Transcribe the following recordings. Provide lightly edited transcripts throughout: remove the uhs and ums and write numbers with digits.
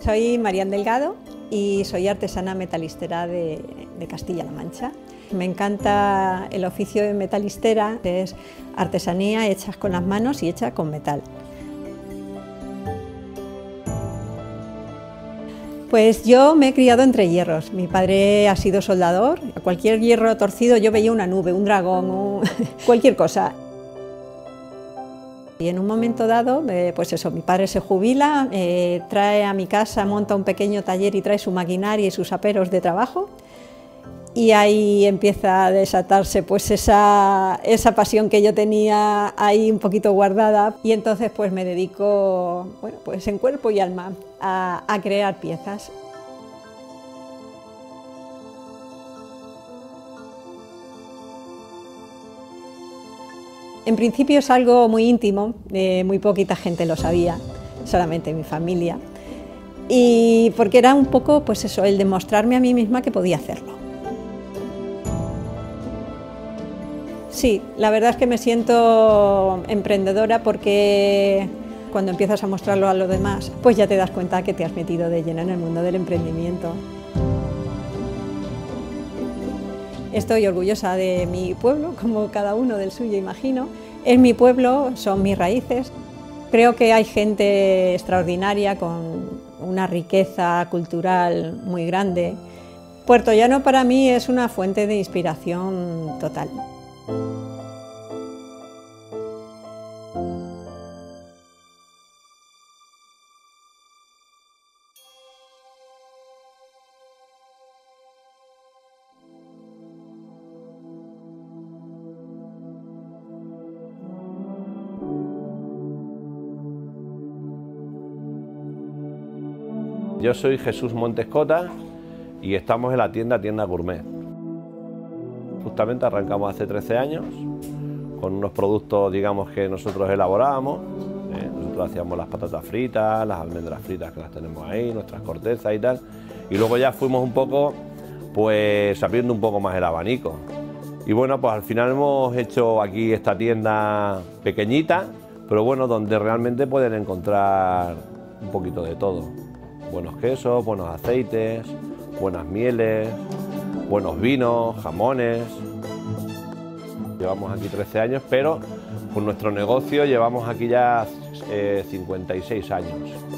Soy Marian Delgado y soy artesana metalistera de Castilla-La Mancha. Me encanta el oficio de metalistera, que es artesanía hecha con las manos y hecha con metal. Pues yo me he criado entre hierros. Mi padre ha sido soldador. A cualquier hierro torcido yo veía una nube, un dragón, cualquier cosa. Y en un momento dado, pues eso, mi padre se jubila, trae a mi casa, monta un pequeño taller y trae su maquinaria y sus aperos de trabajo. Y ahí empieza a desatarse pues esa pasión que yo tenía ahí un poquito guardada. Y entonces pues me dedico, bueno, pues en cuerpo y alma a crear piezas. En principio es algo muy íntimo, muy poquita gente lo sabía, solamente mi familia. Y porque era un poco pues eso, el demostrarme a mí misma que podía hacerlo. Sí, la verdad es que me siento emprendedora porque cuando empiezas a mostrarlo a los demás, pues ya te das cuenta que te has metido de lleno en el mundo del emprendimiento. Estoy orgullosa de mi pueblo, como cada uno del suyo, imagino. Es mi pueblo, son mis raíces. Creo que hay gente extraordinaria con una riqueza cultural muy grande. Puerto Llano para mí es una fuente de inspiración total. Yo soy Jesús Montes Cota y estamos en la Tienda Gourmet. Justamente arrancamos hace 13 años con unos productos, digamos, que nosotros elaborábamos. Nosotros hacíamos las patatas fritas, las almendras fritas que las tenemos ahí, nuestras cortezas y tal. Y luego ya fuimos un poco, pues, abriendo un poco más el abanico. Y bueno, pues al final hemos hecho aquí esta tienda pequeñita, pero bueno, donde realmente pueden encontrar un poquito de todo. Buenos quesos, buenos aceites, buenas mieles, buenos vinos, jamones. Llevamos aquí 13 años, pero con nuestro negocio llevamos aquí ya 56 años.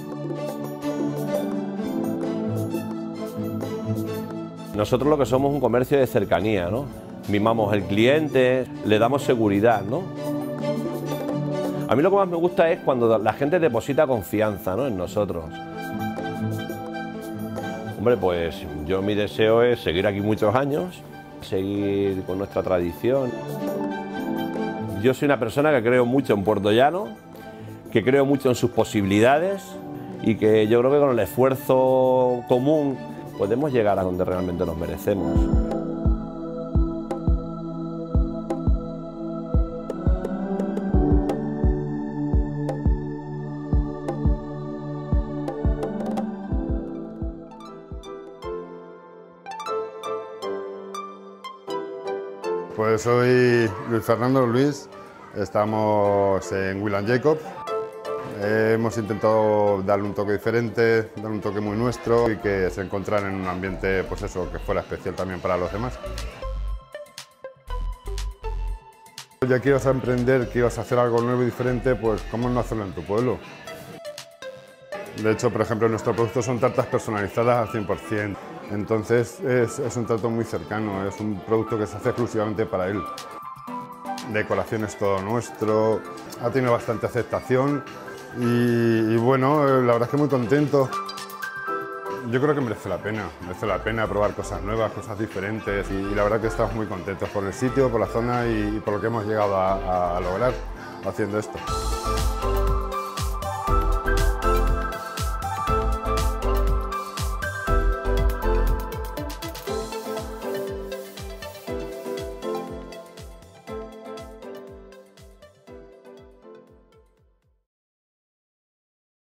Nosotros lo que somos es un comercio de cercanía, ¿no? Mimamos al cliente, le damos seguridad, ¿no? A mí lo que más me gusta es cuando la gente deposita confianza, ¿no?, en nosotros. Hombre, pues yo mi deseo es seguir aquí muchos años, seguir con nuestra tradición. Yo soy una persona que creo mucho en Puerto Llano, que creo mucho en sus posibilidades y que yo creo que con el esfuerzo común podemos llegar a donde realmente nos merecemos. Pues soy Luis Fernando Luis, estamos en Will & Jacob. Hemos intentado darle un toque diferente, darle un toque muy nuestro y que se encontrara en un ambiente, pues eso, que fuera especial también para los demás. Ya que ibas a emprender, que ibas a hacer algo nuevo y diferente, pues ¿cómo no hacerlo en tu pueblo? De hecho, por ejemplo, nuestros productos son tartas personalizadas al 100%. Entonces es un trato muy cercano, es un producto que se hace exclusivamente para él. Decoración es todo nuestro, ha tenido bastante aceptación y bueno, la verdad es que muy contento. Yo creo que merece la pena probar cosas nuevas, cosas diferentes y la verdad que estamos muy contentos por el sitio, por la zona y por lo que hemos llegado a lograr haciendo esto.